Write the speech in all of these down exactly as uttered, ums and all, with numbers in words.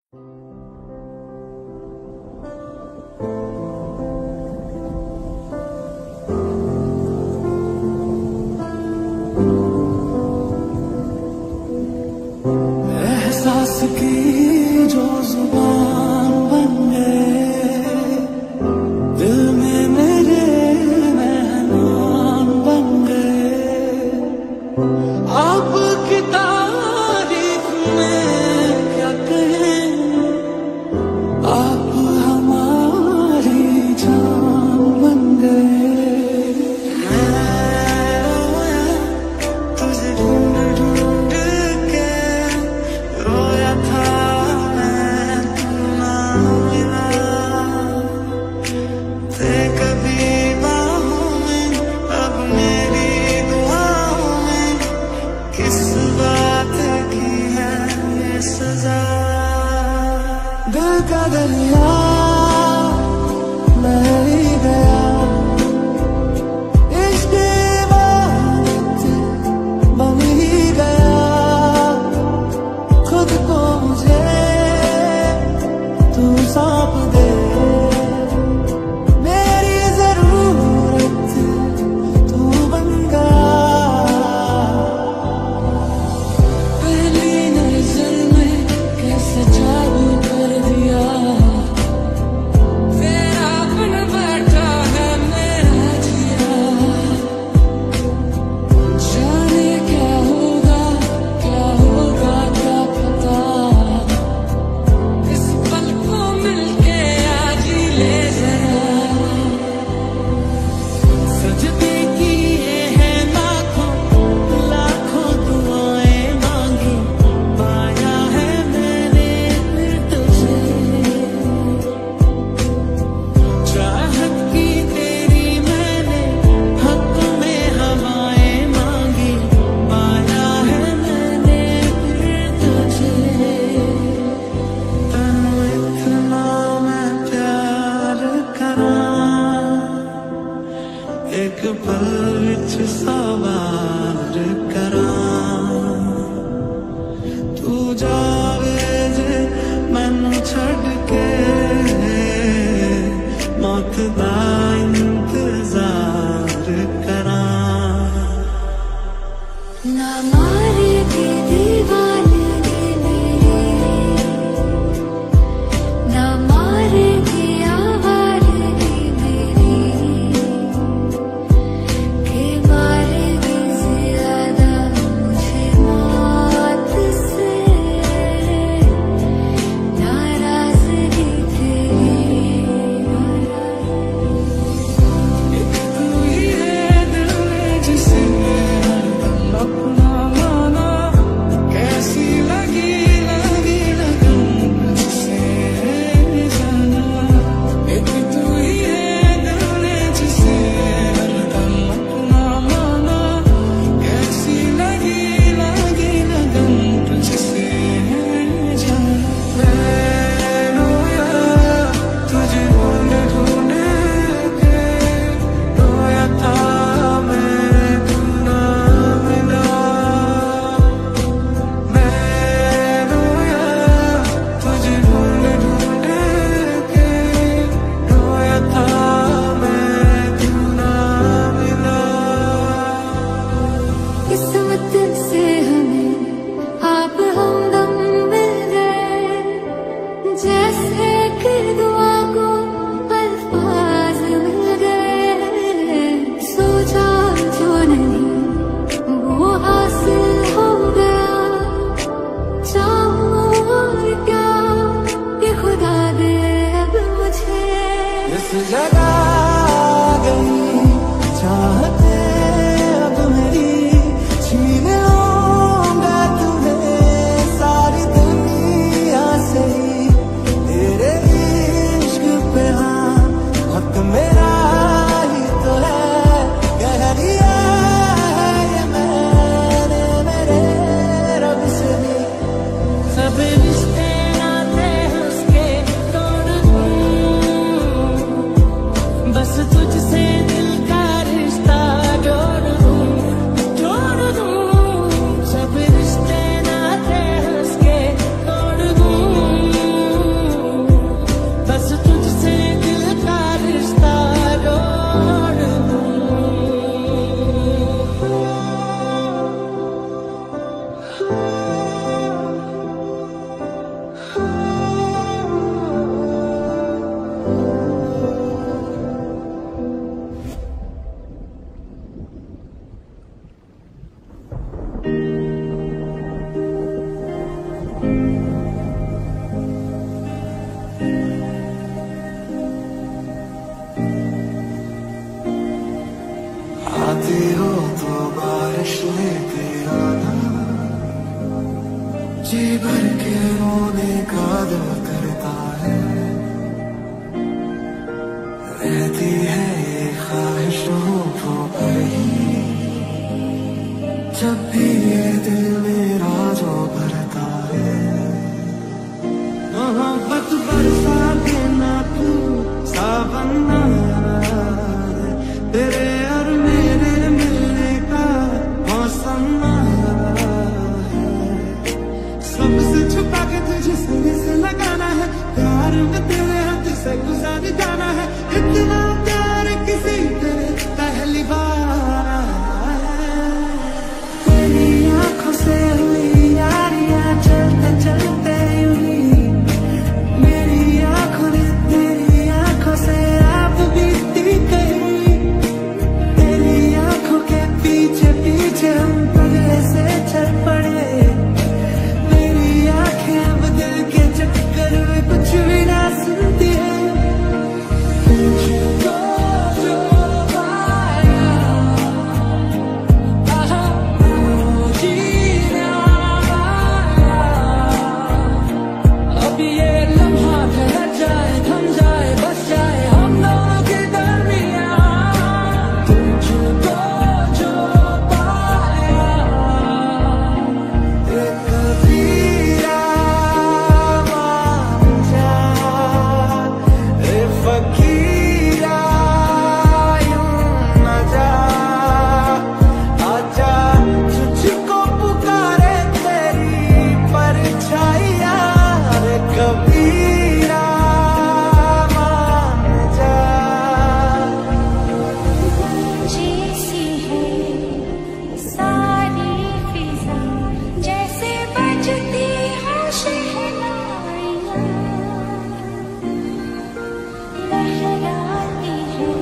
एहसास की जो जुबान बन गए, दिल में मेरे मेहमान बन गए। आपकी तारीफ में क्या कहें, आप हमारी जान बन गए। तुझे ढूंढ ढूंढ के रोया था मैं, तू ना मिला। थे कभी बाहों में, अब मेरी दुआओं में किस बात की है ये सजा। दिल का दरिया बह ही गया, इश्क इबादत बन ही गया। खुद को मुझे तू सौंप दे, मेरी जरूरत तू बन गया। पहली नजर में कैसे जादू कर दिया, मिलने का दिल करता है, रहती है ये ख्वाहिश होठों पर ही, जब भी ये दिल मेरा जो भरता है। मोहब्बत बरसा देना तू सावन आया है, तेरे और मेरे मिलने का मौसम आया है। सबसे छुपा के तुझे सीने से लगाना है, प्यार में तेरे हाथ से गुजार जाना है। इतना प्यार किसी पे पहली बार आया है। तेरी आंखों से हुई यारियां चलते चलते यूं ही, मेरी आंखों ने तेरी आंखों से आप बीती गई। तेरी आंखों के पीछे पीछे हम पगले से चल पड़े, मेरी आंखें अब दिल के चक्कर में कुछ भी ना सुनती है। तुझको जो पाया, आहा, वो जीना आया। अब ये लम्हा ठहर जाए, थम जाए, बस जाए हम दोनों के दरमियां। तुझको जो पाया, एक कबीरा मान जा, ए फकीरा यूं न जा। आजा तुझको पुकारे तेरी परछाइयां, रे कबीरा मान जा। जैसी है सारी फिजा, जैसे बजती है शहनाइयाँ, लहराती है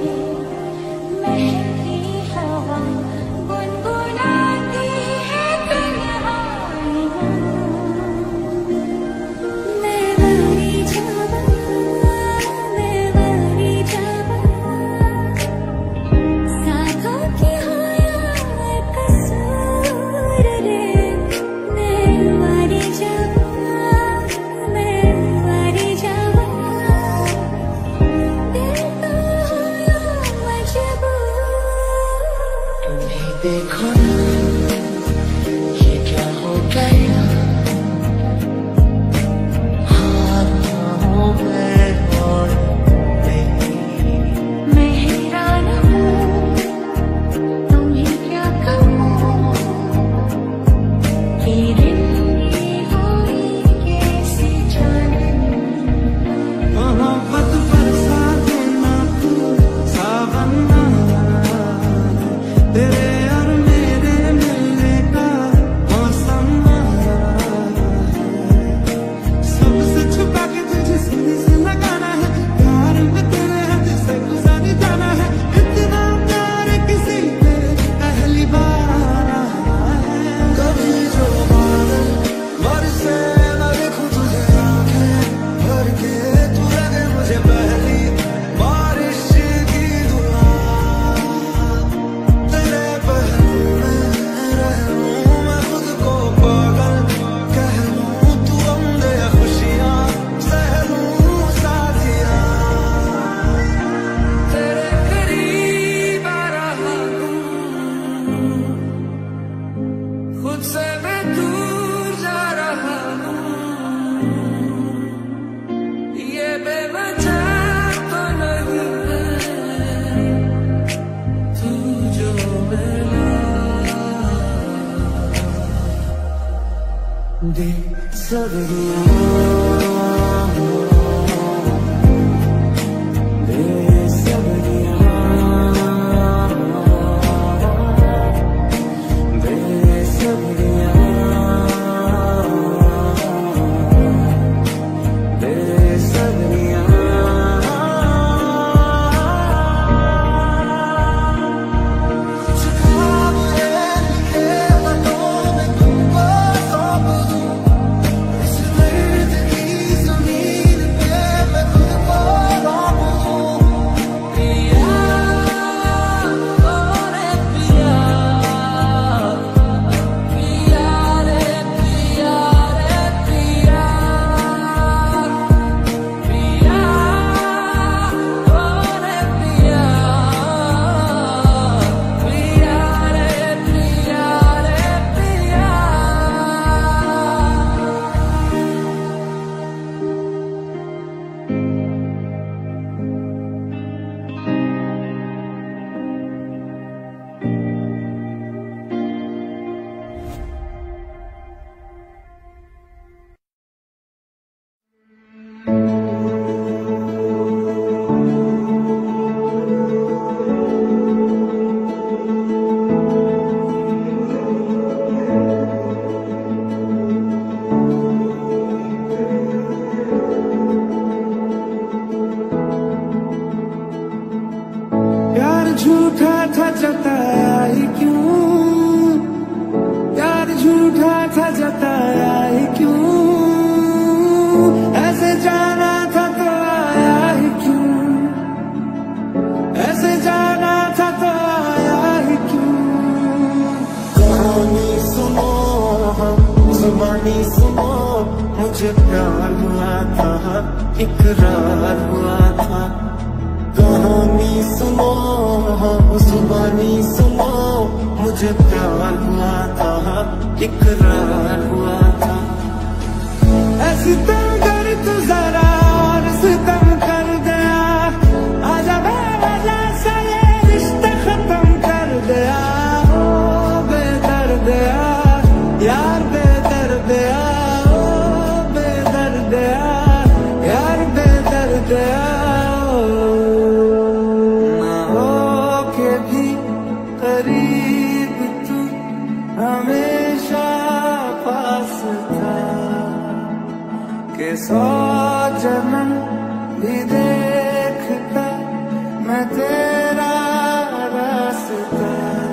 महकी हवा, गुनगुनाती है तन्हाइयाँ। मैं मरी जावा, मैं मरी जावा, साथों की हो या कसूर रे। मैं मरी जावा, मैं मरी जावा, दिल तो हो या मजबूर। तुम्हें देखो ना, ये क्या हो गया, हाथों में और नहीं। मैं हैरान हूँ, तुम्हें क्या कहूँ, ये रिंगी हुई कैसी जाने। मोहब्बत बरसा देना तू सावन आया है, तेरे और मेरे मिलने का मौसम आया है। सबसे छुपा के तुझे सीने से लगाना है, प्यार में तेरे हाथ से गुजार जाना है। इतना प्यार किसी पे पहली बार आया है। कभी जो बादल बरसे न देखूं तुझे आंखें भर के, तू लगे मुझे पहली बारिश की दुआ। तेरे पहलू में रहूं मैं खुद को पागल कह लूं, तू गम दे खुशियां सह लूं साथियां। तेरे करीब आ रहा हूं, खुद से मैं दूर जा रहा हूं। ये बेवजह तो नहीं है, तू जो मिला दे सवरियां, दे सवरियां, दे सवरियां, दे सवरियां। कुछ ख्वाब है लिखे पन्नों में तुमको सौंप दूं, इस दर्द की जुबानी सुनो मुझे प्यार हुआ था, इकरार हुआ था। कहानी सुनो जुबानी सुनो मुझे प्यार हुआ था, इकरार हुआ था। ऐसी तंग कर तू जरा और सितम कर गया, आजा बेवजह से ये रिश्ता खत्म कर दिया। ओ बेदर्दिया यार बेदर्दिया, ओ बेदर्दिया यार बेदर्दिया। ना हो के भी करीब तू हमेशा पास था, के सौ जन्म भी देखता मैं तेरा रास्ता।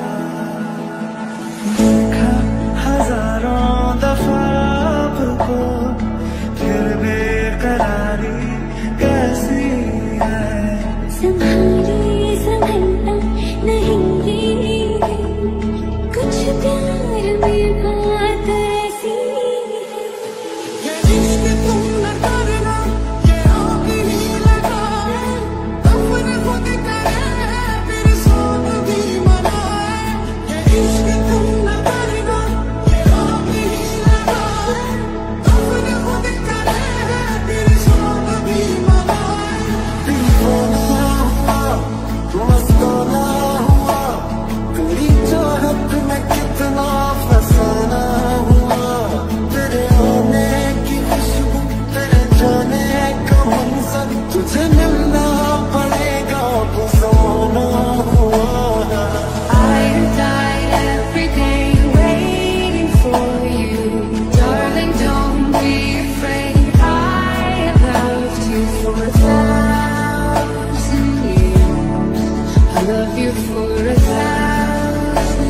देखा हजारों दफा आपको फिर बेकरारी कैसी है। संभाले संभलता नहीं कुछ प्यार में बात ऐसी ये इश्क तुम न करना, ये आग ही लगाए, अपने खुद करे फिर सब भी मनाए। ये इश्क तुम न करना, ये आग ही लगाए, अपने खुद करे फिर सब भी मनाए। दीवाना हुआ मस्ताना हुआ, तेरी चाहत में कितना फसाना हुआ। तेरे आने की खुशबू, तेरे जाने का मंजर, तुझे मिलना पड़ेगा गुजारना हुआ। I die every day waiting for you, darling. Don't be afraid. I have loved you for a thousand years. I love you for a thousand.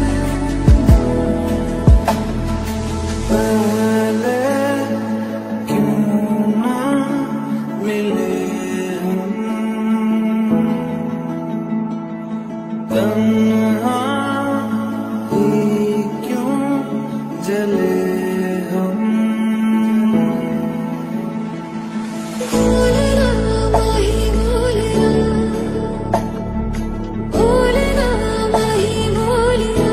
पहले क्यों ना मिले हम, तन्हा ही क्यों जले हम। बोलना माही बोलना, बोलना माही बोलना,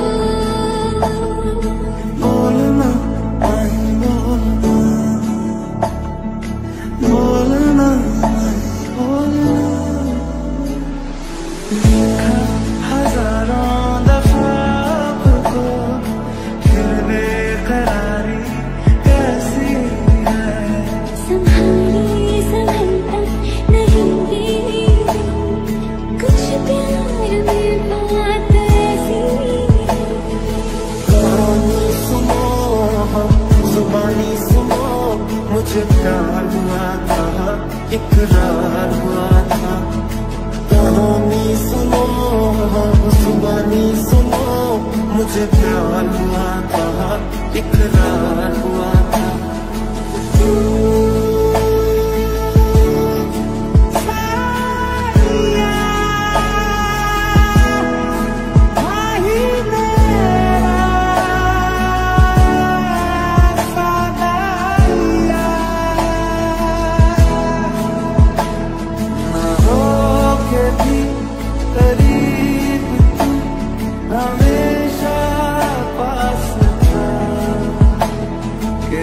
बोलना नहीं बोलना, बोलना नहीं बोलना। देखा हजारों दफा आपको फिर बेकरारी कैसी है। संभाले संभलता नहीं कुछ प्यार में बात ऐसी। कहानी सुनो जुबानी सुनो मुझे प्यार हुआ था, इकरार हुआ था। कहानी सुनो जुबानी सुनो मुझे प्यार हुआ था, इकरार हुआ था। सारिया भाई मेरा सारिया, ना हो के भी करीब तू हमेशा पास था, के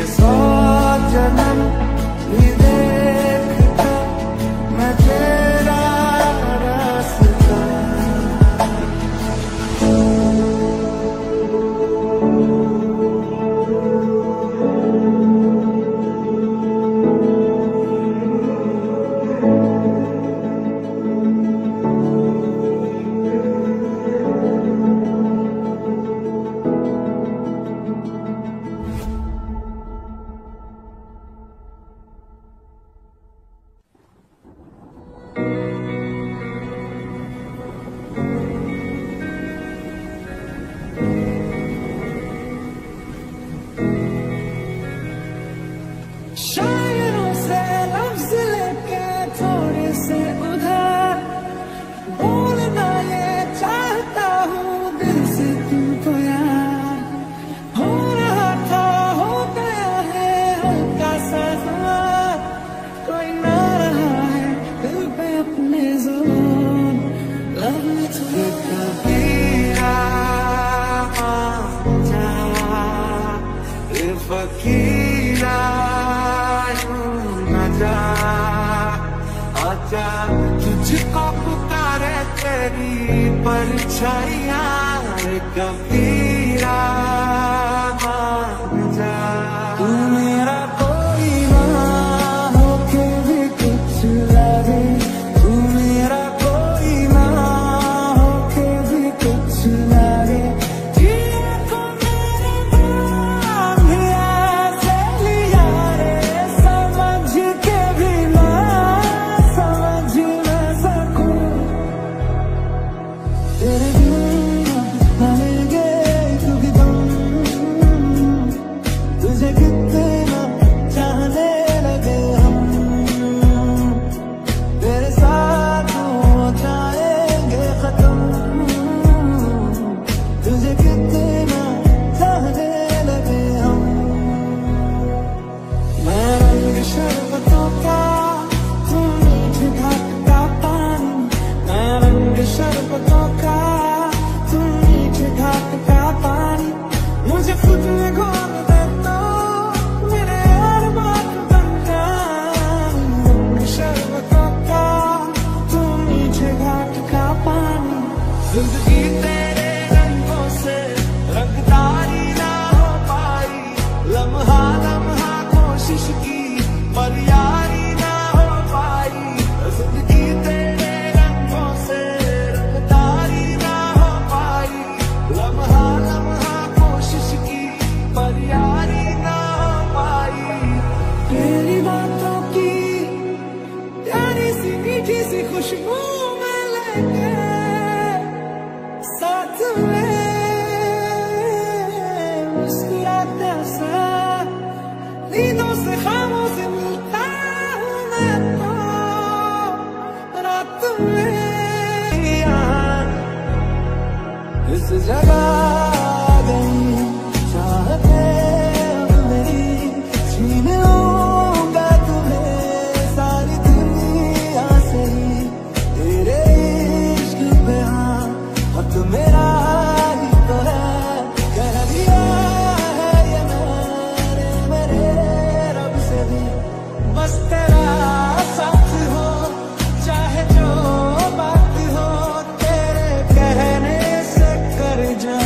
कबीरा जा रे फकीरा यूं न जा आजा तुझको पुकारे तेरी परछाइयां रे कबीरा मान जा तू मेरा कोई ना होके भी कुछ लगे तू मेरा कोई ना होके भी कुछ लगे जीने को मेरे नाम ही ऐसे लिया रे समझ के भी ना समझ न सकूं तेरे बिना रहेंगे क्योंकि तुम तुझे कितना चाहने लगे हम तेरे साथ हो जाएंगे खत्म तुझे कितना चाहने लगे हम मैं रंग शरबतों का तू मीठे घाट का पानी मैं रंग शरबतों का तू मीठे घाट का पानी मुझे खुद में घोल दे तो मेरे यार बात बन जाए रंग शरबतों का तू मीठे घाट का पानी जिंदगी तेरे रंगों से रंगदारी ना हो पाई लम्हा लम्हा कोशिश की पर यारी ना हो पाई जिंदगी तेरे रंगों से रंगदारी ना हो पाई लम्हा लम्हा कोशिश की पर यारी ना हो पाई तेरी बातों की प्यारी सी मीठी सी खुशबू में लेके साथ में मुस्कुराता सा नींदों से ख्वाबों से मिलता हूँ मैं तो रात में यहाँ इस जगह आ गई चाहते अब मेरी छीन लूंगा तुम्हें सारी दुनिया से ही तेरे इश्क पे हाँ अब तो मेरा ही तो है कह दिया है ये मैंने मेरे रब से भी बस तेरा साथ हो चाहे जो बात हो तेरे कहने से कर जा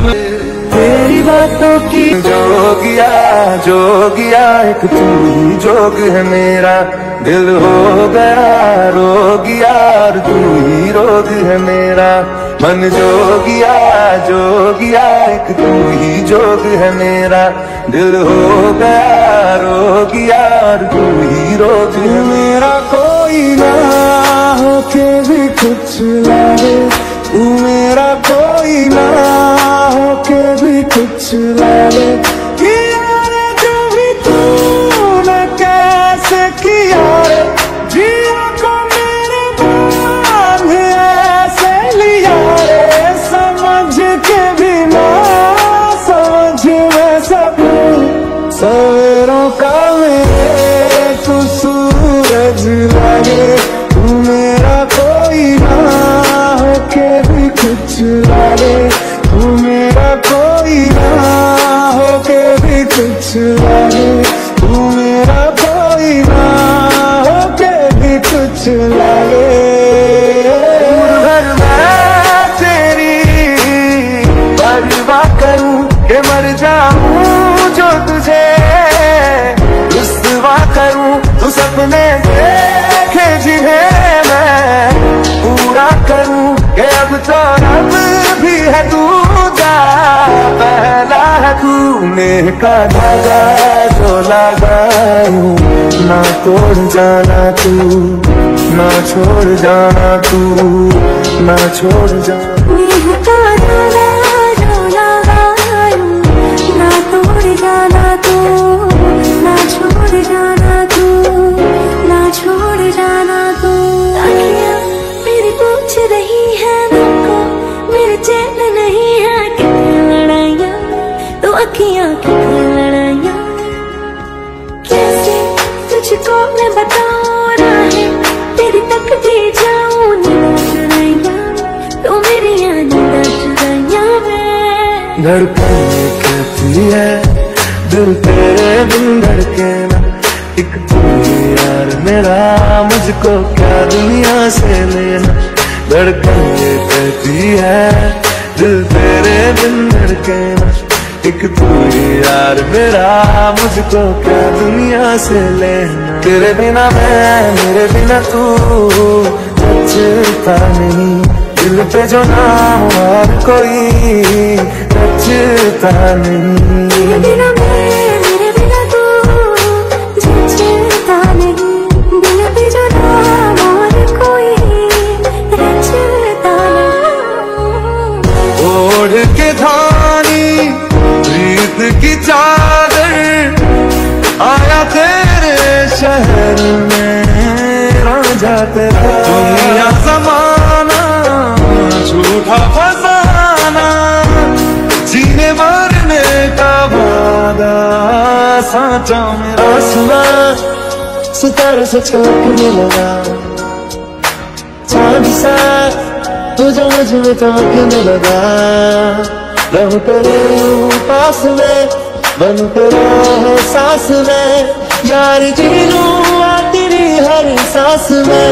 तेरी बातों की जोगिया जोगिया एक तू ही जोग है मेरा, दिल हो गया रोगिया और तू ही रोग है मेरा। मन जोगिया जोगिया एक तू ही जोग है मेरा, दिल हो गया रोगिया और तू ही रोग है मेरा। कोई ना होके भी कुछ लागे, तू मेरा कोई ना होके भी कुछ लागे। किया रे जो भी तूने कैसे किया रे, जिया को मेरे बांध ऐसे लिया रे। समझ के भी ना समझ में सकूं, सवेरों का मेरे तू सूरज लगे। तू मेरा कोई ना होके भी कुछ लागे, तू मेरा कोई ना होके भी कुछ लागे। तू मेरा कोई ना होके भी कुछ लागे। घर मैं तेरी परवाह करूं कि मर जाऊं जो तुझे रुसवा करूं। तू सपने देखे जिन्हें मैं पूरा करूं कि अब तो रब भी है तू जा पहला है। तूने का धागा जो लगाऊं ना तोड़ जाना तू, ना छोड़ जाना तू, ना छोड़ जाना। ना तोड़ जाना तू, ना छोड़ जाना तू, ना छोड़ जाना तू। आँखियाँ मेरी पूछ रही है मुझको, मेरे चैन नहीं है कितनी लड़ाइयाँ, तो आँखियाँ कितनी लड़ाइयाँ। कैसे तुझको मैं बताऊँ राहें, तेरी तकदीर जाऊँ नींद चुराइयाँ, तो मेरी नींद चुराइयाँ मैं। धड़कन कहती है दिल तेरे बिन धड़के ना, एक तू यार मेरा मुझको क्या दुनिया से लेना। धड़कन ये कहती है दिल तेरे बिन धड़के ना, एक तू यार मेरा मुझको क्या दुनिया से लेना। तेरे बिना मैं मेरे बिना तू बचता नहीं, दिल पे जो नाम और कोई बचता नहीं। तेरे बिना मैं मेरे बिना तू बचता नहीं, दिल पे जो नाम और कोई बचता नहीं। ओढ़ के धानी प्रीत की चादर आया तेरे शहर में रांझा तेरा। दुनिया जमाना झूठा फसाना, जीने मरने का वादा साचा मेरा। आसमां सितारों से चमकने लगा, चांद सा तू जो मुझ में चमकने लगा। रहूं तेरे पास में, बन तेरा है सांस में, यार जी लूं तेरी हर सांस में।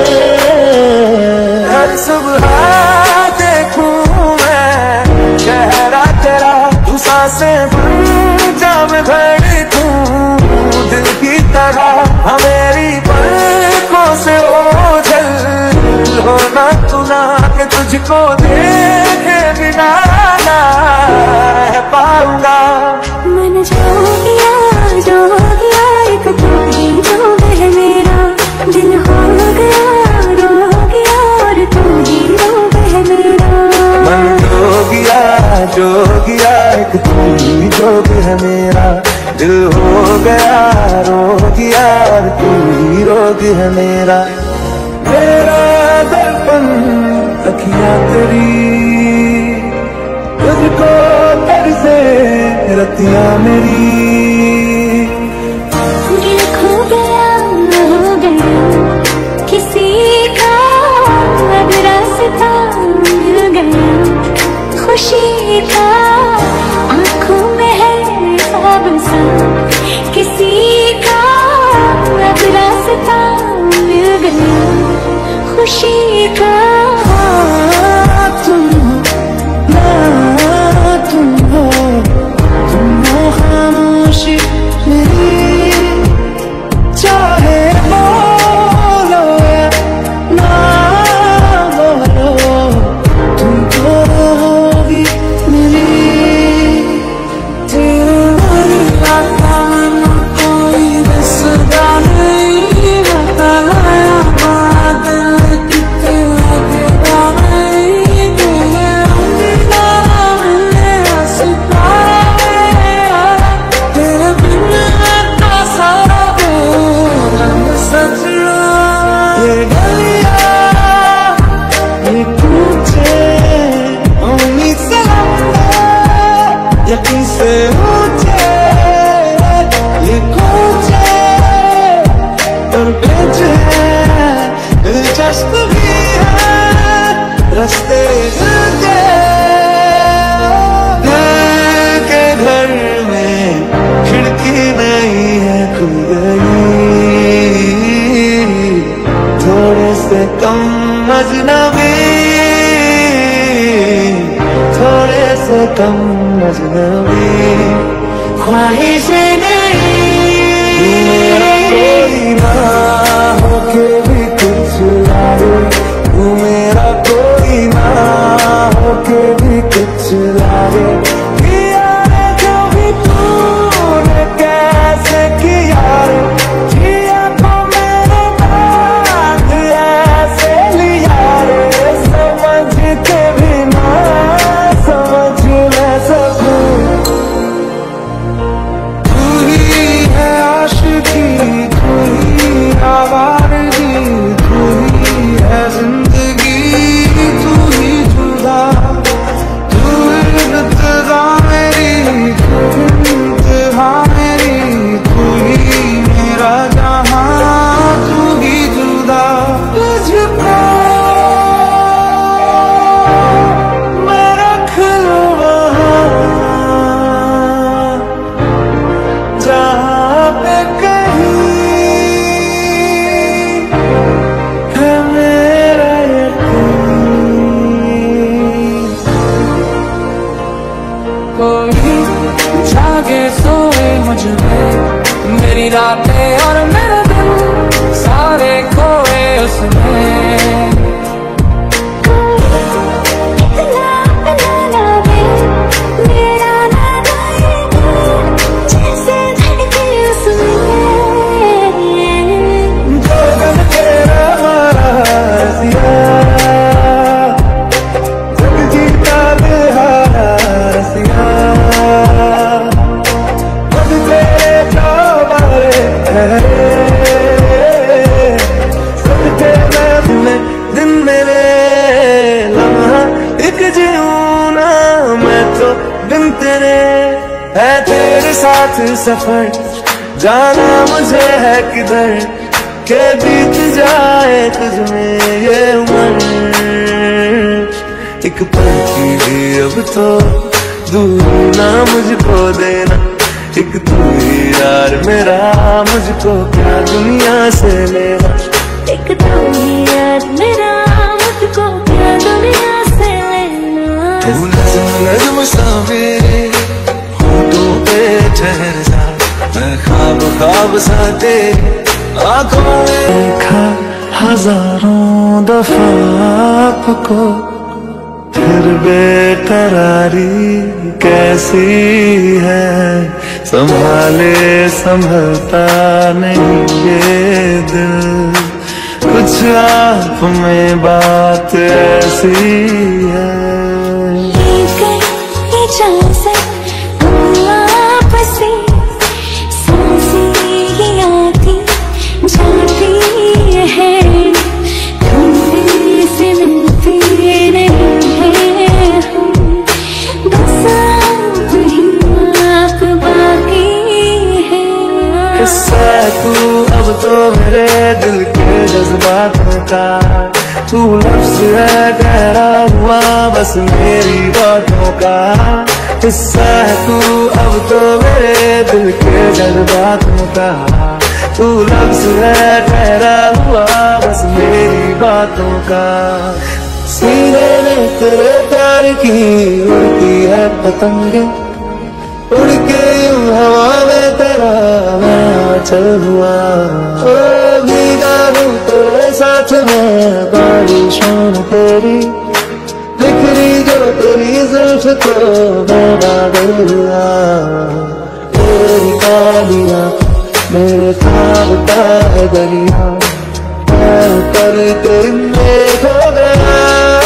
हर सुबह देखूं मैं चेहरा तेरा, तू सांसें बन जा मैं धड़कूं दिल की तरह। हमेरी पलकों से ओझल होना तू ना, कि तुझको देखे बिना ना पाऊंगा। मन जो गया जो गया एक तू ही जो है मेरा, दिल हो गया रो गया और तू ही रोग है मेरा। मन जो गया जो गया एक तू ही जोग है मेरा, दिल हो गया रो गया और तू ही रोग है मेरा। मेरा दर्पण अखियाँ तेरी, तुझको तरसे रतियाँ मेरी। दिल खो गया हो गया किसी का, अब रास्ता मिल गया खुशी का। आँखों में है ख्वाब सा किसी का, अब रास्ता मिल गया खुशी का। तुम ना तुम यकीन से ऊंचे ये कूचे और बेच है, दिलचस्प भी है रास्ते दिल के। दिल के घर में खिड़की नहीं है खुल गई, थोड़े से कम अजनबी, थोड़े से कम अजनबी, ख्वाहिशें नहीं। मेरा कोई ना होके भी कुछ लाए, तू मेरा कोई ना होके भी कुछ लाए। किया रे जो भी तूने कैसे किया रे, किया तो मेरे बात ऐसे लिया रे, समझ के भी ना समझ मैं सकूं। तू ही है आशिकी, तू ही आवारगी, तू ही है जिंदगी, तू ही जुदा, तू इब्तिदा मेरी, तू इंतहा मेरी, तू ही मेरा जहां, तू ही जुदा। तुझको मैं रख लूं वहां जहां पे कहीं है मेरा यकीन। कोई जागे सोए मुझ में, मेरी रातें और मेरे दिन सारे खोए उसमें। इतना बनाना है मेरा नादा ये दिल, जैसे धड़के उसमें। गगन तेरा हमारा रसिया, जग जीता बेहारा रसिया, खुद तेरे चौबारे ठहरे, सब तेरे में दिन मेरे लम्हा एक जीऊं ना मैं तो बिन तेरे। है तेरे साथ सफर जाना मुझे है किधर, के बीत जाए तुझ में ये उम्र। एक पल की भी अब तो दूर ना मुझको देना, एक तू ही यार मेरा, मुझको क्या दुनिया से लेना। एक तू ही यार मेरा, मुझको क्या दुनिया से लेना। तू नज़्म नज़्म सा मेरे होठों पे ठहर जा, मैं ख्वाब ख्वाब सा तेरी आंखों में देखा हजारों दफा आपको, फिर बेकरारी कैसी है, संभाले संभलता नहीं ये दिल, कुछ आप में बात ऐसी है। लेकर इजाज़त वापस से, सांसें ये आती जाती है, तुमसे से मिलती नहीं है हम, बस आप ही आप बाकी है। किस्सा तू अब तो मेरे दिल के जज्बातों का, तू लफ्ज़ है गहरा हुआ बस मेरी बातों का। हिस्सा है तू अब तो मेरे दिल के जज्बातों का, तू लफ्ज़ है गहरा हुआ बस मेरी बातों का। सीने में तेरे प्यार की उड़ती है पतंगे, उड़ के यूं हवा में तेरा मैं चल हुआ, भीगा हूँ तेरे साथ में बारिशों में तेरी, बिखरी जो तेरी जुल्फ को मैं बादल हुआ। तेरी कालिया मेरे ख्वाब का है दरिया, मैं उतर तेरे में खो गया,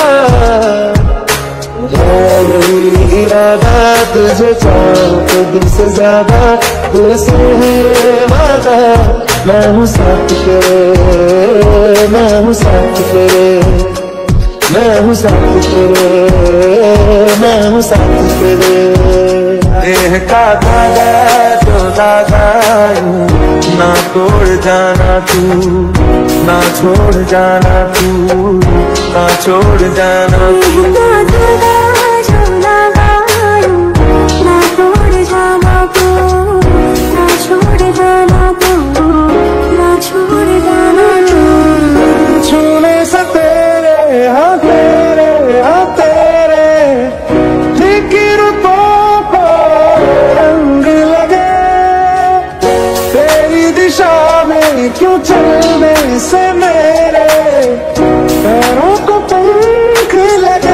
मेरी इरादा तुझे चाहूं तो दिल से ज्यादा, तुझसे है वादा, मैं हूँ साथ तेरे, मैं हूँ साथ तेरे, मैं हूँ साथ तेरे, मैं हूँ साथ तेरे। देह का धागा जो धागा यूं ना तोड़ जाना तू, ना छोड़ जाना तू, ना छोड़ जाना तू। छूने से तेरे हाँ तेरे हाँ तेरे फिक्रों को रंग लगे, तेरी दिशा में क्यों चलने से मेरे पैरों को पंख लगे।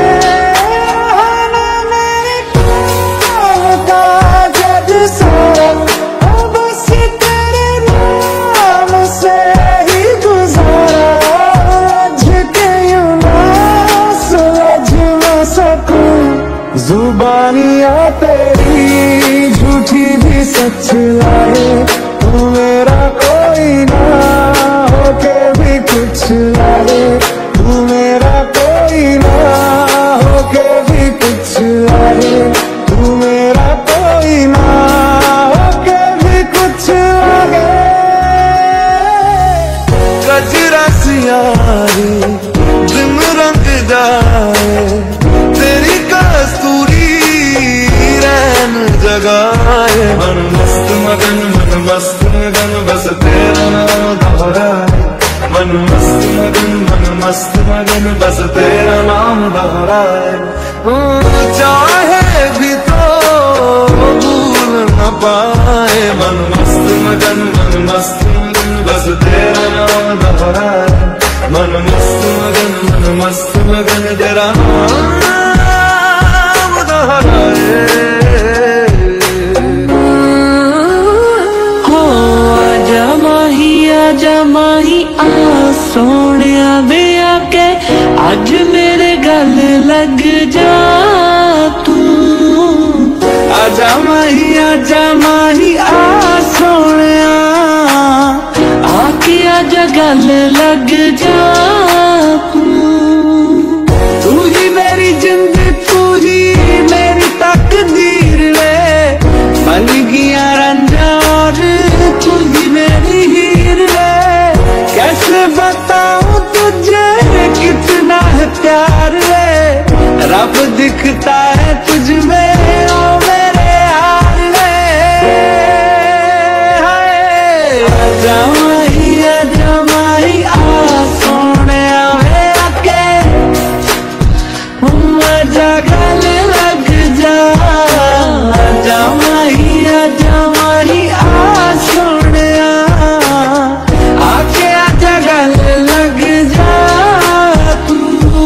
जुबानियाँ तेरी झूठी भी सच लाए, तू मेरा कोई ना होके भी कुछ लाए, तू मेरा कोई ना होके भी कुछ लाए, तू मेरा कोई ना होके भी कुछ लागे। गजरा सियारी दिन रंग जाए, तेरी कस्तूरी रैन जगाए, मन मस्त मगन मन मस्त मगन बस तेरा नाम दोहराए, मन मस्त मगन मन मस्त मगन बस तेरा नाम दोहराए। चाहे भी तो भूल न पाए, मन मस्त मगन मन मस्त मगन बस तेरा नाम दोहराए, मन मस्त मगन मन मस्त मगन तेरा नाम हो आजा माही आजा माही आ सोनिया वे आके आज मेरे गल लग जा तू। आजा माही आजा माही आ सोनिया आके आजा गल लग जा तू। तू ही मेरी जिंद तू ही मेरी तकदीर वे, बन गया रंजा और तू ही मेरी हीर वे। कैसे बताऊं तुझे कितना है प्यार वे, रब दिखता है तुझ में ओ मेरे यार वे। आजा माही आजा माही आ सोने वे आके, आजा गल लग जा। आजा माही आजा माही आ सोनिया आके आजा गल लग जा तू।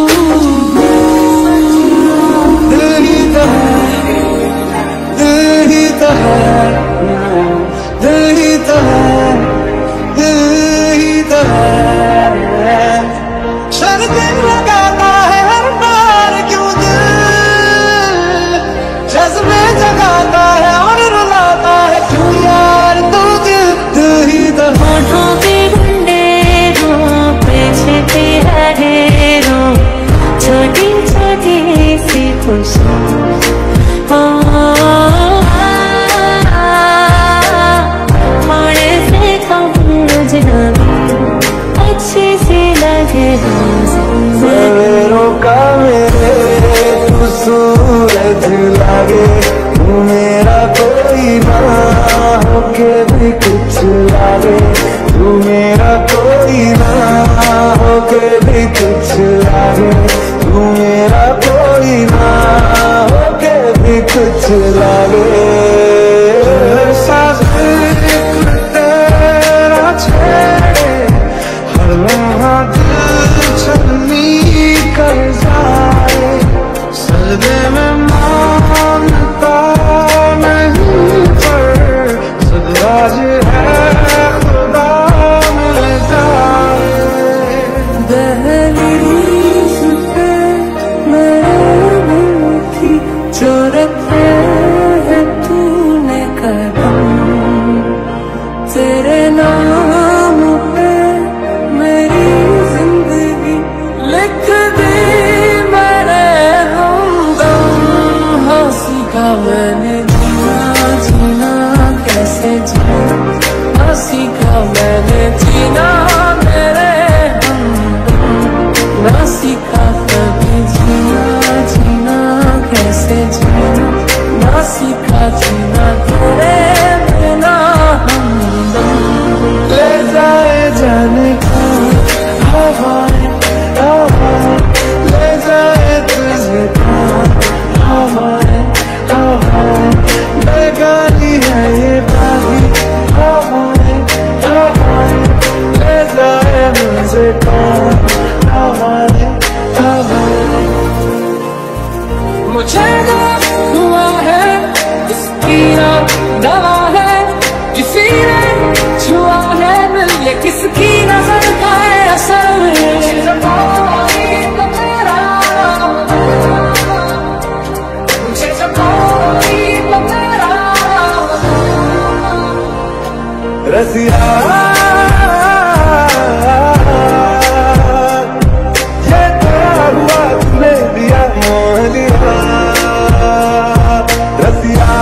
दिल ही तो है दिल ही तो है दिल ही तो है दिल ही तो है। शर्तें लगाता है हर बार क्यों दिल, जज्बे जगाता है और रुलाता है क्यों यार तू दिल। दिल ही तो होठों पे गुंडे हो पीछे पे हरे हो, छोटी छोटी सी खुशी मोड़े से कबूज अच्छी सी लगे सवेरों का मेरे तू सूरज लागे, तू मेरा कोई ना होके भी कुछ लागे, तू मेरा कोई ना होके भी कुछ लागे, तू मेरा कोई ना होके भी कुछ लागे। सांस तेरा छेड़े हर लम्हा दिल छलनी कर जाए, सजदे में मानता नहीं पर सदराज है खुदा मिल जाए। दहलीज पे मैं थी जो रखे है तूने कदम, तेरे नाम पे मेरी जिंदगी लिख दी मैंने हमदम। जीना कैसे जीना ना सीखा मैंने जीना मेरे हमदम ना सीखा कभी जीना जीना कैसे जीना ना सीखा जीना तेरे बिना हमदम ले जाए जाने का हवाएं हवाएं ले जाए तुझे हवाएं हवाएं बेगानी है ये बाही हवाएं हवाएं ले जाए मुझे कौन हवाएं हवाएं मुझे जो हुआ है इसकी ना दवा है किसी ने छुआ है दिल ये किसकी नजर का है असर रसिया ये तेरा हुआ तुमने दिया मोह दिया रसिया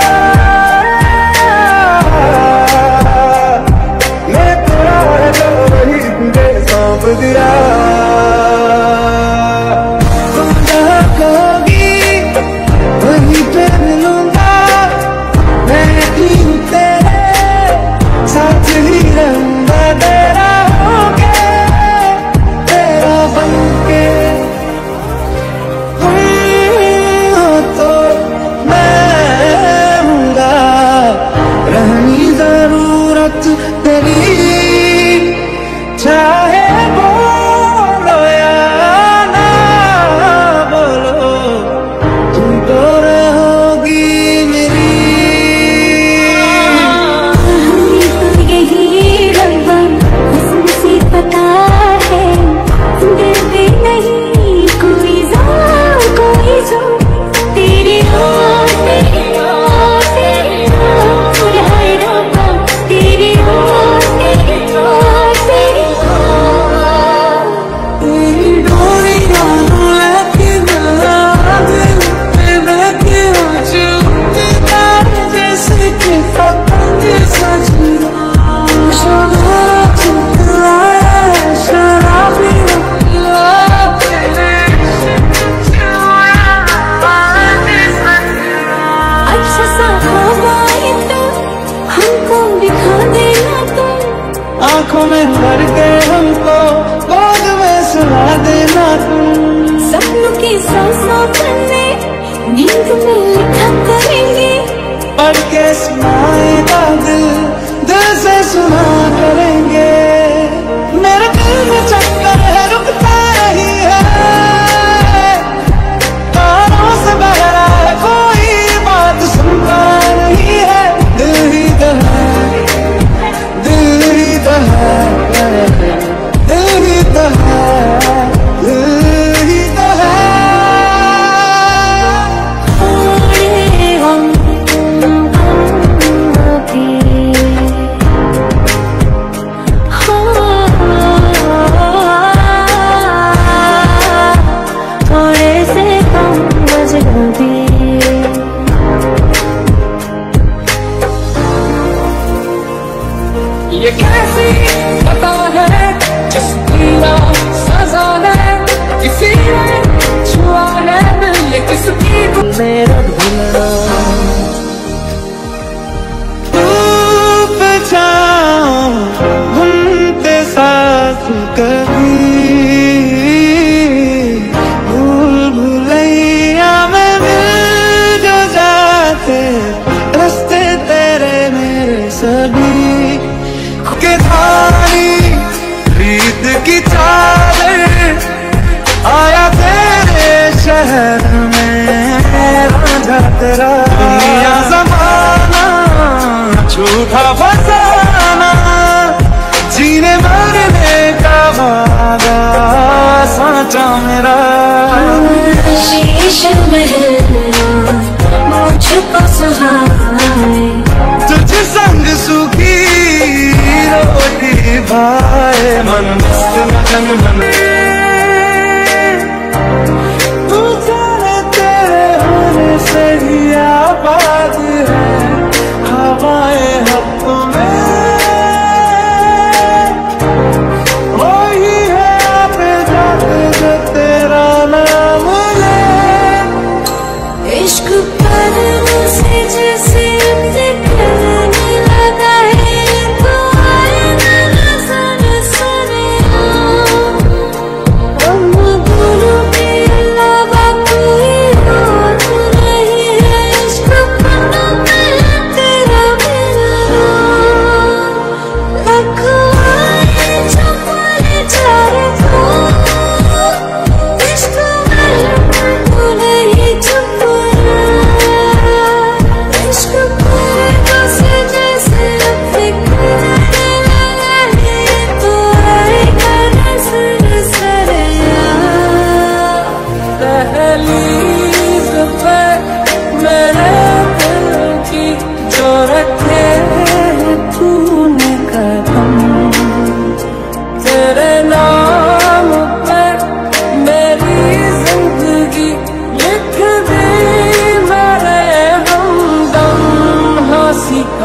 मैं तेरा है जो वही तुझे सौंप दिया तुम जहाँ कहोगी वहीं पे मिलूंगा मैं भी तेरे साथ ही रहूंगा तेरा होके तेरा बनके तुम हो तो मैं हूँगा रहनी जरूरत तेरी चाहे बोलो या ना बोलो तुम तो रहोगी मेरी यही रंगन हुस्न से पता है डरते नहीं कोई ज़ार कोई जो तेरे होठ तेरे होठ तेरे होठ हाय रब्बा तेरे होठ तेरे होठ तेरे होठ तेरी डोरियां लेके मेरा दिल पे बैठे हो चुका जैसे कि पतंग सजना शराब चुराया शराबी अच्छा सा हवाएं तो हमको दिखा देना तुम आंखों में भर के हमको गोद में सुला देना तुम सपनों के सौ सौ पन्ने नींद में लिखा करेंगे पढ़ के सुनाएगा दिल दिल से सुना करेंगे मेरे दिल में चक्कर है रुकता नहीं है कानों से बह रहा है कोई बात सुनता नहीं है दिल ही तो है दिल ही तो है दिल ही तो है दिल ही तो है थोड़े हम होके थोड़े से कम मजनबी ये कैसी पता है जिसकी ना सजा है किसी ने छुआ है दिल ये किसकी मेरा भूलना धूप छाँव घूमते साथ कभी भूल भुलैया में मिल जो जाते रास्ते तेरे मेरे सभी के थारी रीत की चादर आया तेरे शहर में रांझा तेरा दुनिया जमाना झूठा फसाना जीने मरने का वादा साचा मेरा शीश महल मुझको सुहाए तुझ संग सुखी रोटी भाए मन मस्त मगन मन तू जाने तेरे होने से ही आबाद है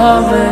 मैं